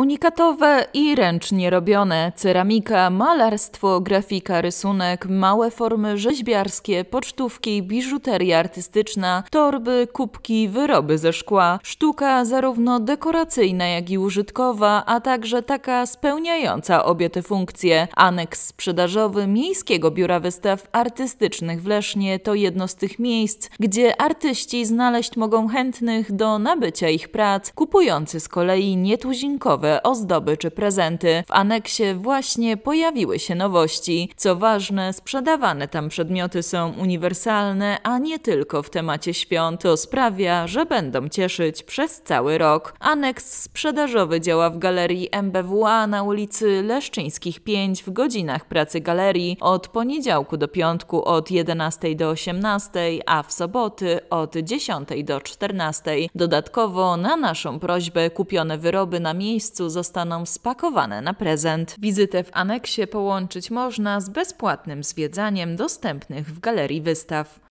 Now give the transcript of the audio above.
Unikatowe i ręcznie robione, ceramika, malarstwo, grafika, rysunek, małe formy rzeźbiarskie, pocztówki, biżuteria artystyczna, torby, kubki, wyroby ze szkła, sztuka zarówno dekoracyjna, jak i użytkowa, a także taka spełniająca obie te funkcje. Aneks sprzedażowy Miejskiego Biura Wystaw Artystycznych w Lesznie to jedno z tych miejsc, gdzie artyści znaleźć mogą chętnych do nabycia ich prac, kupujący z kolei nietuzinkowe ozdoby czy prezenty. W aneksie właśnie pojawiły się nowości. Co ważne, sprzedawane tam przedmioty są uniwersalne, a nie tylko w temacie świąt. To sprawia, że będą cieszyć przez cały rok. Aneks sprzedażowy działa w galerii MBWA na ulicy Leszczyńskich 5 w godzinach pracy galerii od poniedziałku do piątku od 11 do 18, a w soboty od 10 do 14. Dodatkowo na naszą prośbę kupione wyroby na miejscu zostaną spakowane na prezent. Wizytę w aneksie połączyć można z bezpłatnym zwiedzaniem dostępnych w galerii wystaw.